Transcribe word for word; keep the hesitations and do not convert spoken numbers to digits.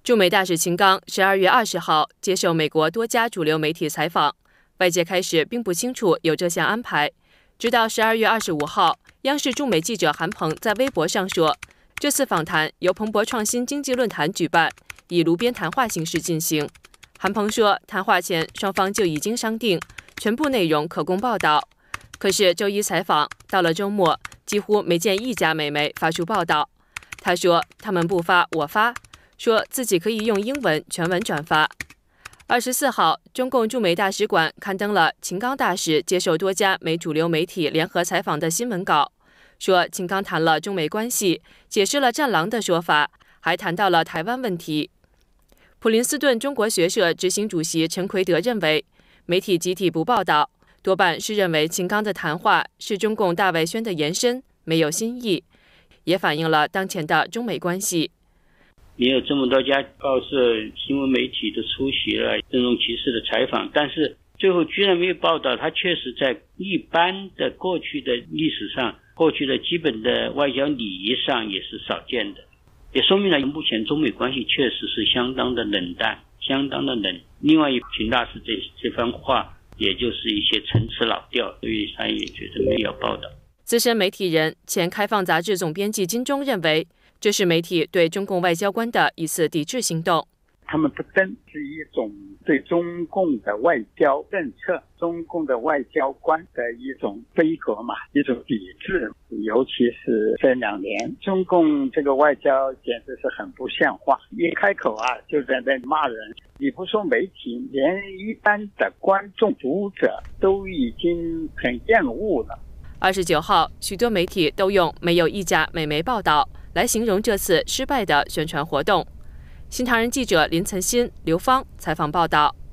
驻美大使秦刚十二月二十号接受美国多家主流媒体采访，外界开始并不清楚有这项安排，直到十二月二十五号，央视驻美记者韩鹏在微博上说，这次访谈由彭博创新经济论坛举办，以炉边谈话形式进行。韩鹏说，谈话前双方就已经商定，全部内容可供报道。可是周一采访，到了周末，几乎没见一家美媒发出报道。他说，他们不发，我发。说自己可以用英文全文转发。二十四号，中共驻美大使馆刊登了秦刚大使接受多家美主流媒体联合采访的新闻稿，说秦刚谈了中美关系，解释了战狼的说法，还谈到了台湾问题。普林斯顿中国学社执行主席陈奎德认为，媒体集体不报道，多半是认为秦刚的谈话是中共大外宣的延伸，没有新意，也反映了当前的中美关系。 也有这么多家报社、新闻媒体都出席了郑重其事的采访，但是最后居然没有报道，它确实在一般的过去的历史上、过去的基本的外交礼仪上也是少见的，也说明了目前中美关系确实是相当的冷淡，相当的冷。另外，秦大使这这番话，也就是一些陈词老调，所以他也觉得没有报道。 资深媒体人、前开放杂志总编辑金钟认为，这是媒体对中共外交官的一次抵制行动。 他们不登是一种对中共的外交政策、中共的外交官的一种杯葛嘛，一种抵制。尤其是这两年，中共这个外交简直是很不像话，一开口啊就在那骂人。你不说媒体，连一般的观众、读者都已经很厌恶了。 二十九号，许多媒体都用没有一家美媒报道来形容这次失败的宣传活动。新唐人记者林岑欣、刘芳采访报道。